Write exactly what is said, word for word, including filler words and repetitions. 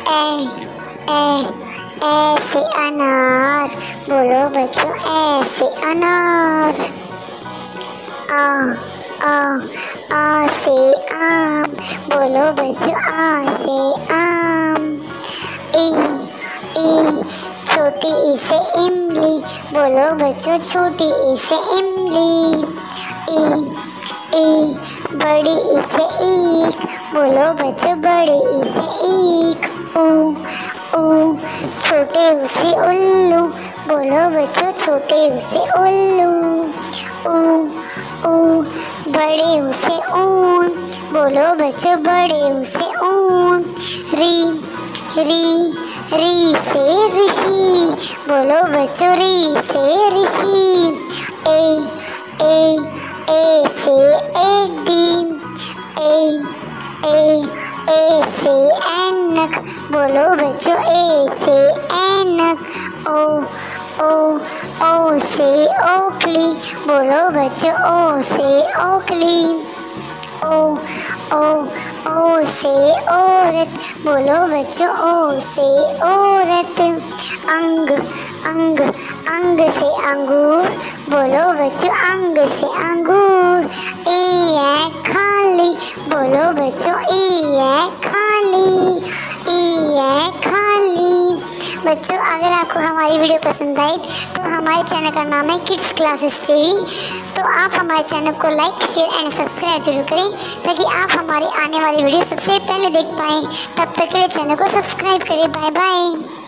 ए ए ए से अनार, बोलो बच्चों ए से अनार। आ आ आ से आम, बोलो बच्चों आ से आम। ई ई छोटी ई से इमली, बोलो बच्चों छोटी ई से इमली। ई ई बड़ी ई से ईख, बोलो बच्चों बड़ी ई से ईख। ऊ ऊ छोटे ऊ से उल्लू, बोलो बच्चों छोटे ऊ से उल्लू। ऊ ऊ बड़े ऊ से ऊन, बोलो बच्चों बड़े ऊ से ऊन। री री री से ऋषि, बोलो बच्चों री से ऋषि। ए ए ए से एडी, ए ए ए से ऐनक, बोलो बच्चों ए से ऐनक। ओ ओ ओ से ओखली, बोलो बच्चों ओ से ओखली। ओ ओ ओ से औरत, बोलो बच्चों ओ से औरत। अंग अंग अंग से अंगूर, बोलो बच्चों अंग से अंगूर। ई है खाली, बोलो बच्चों ई है खाली, ई है खाली। बच्चों अगर आपको हमारी वीडियो पसंद आई तो हमारे चैनल का नाम है किड्स क्लासेस टीवी, तो आप हमारे चैनल को लाइक शेयर एंड सब्सक्राइब जरूर करें ताकि आप हमारी आने वाली वीडियो सबसे पहले देख पाएँ। तब तक के लिए चैनल को सब्सक्राइब करें। Bye bye.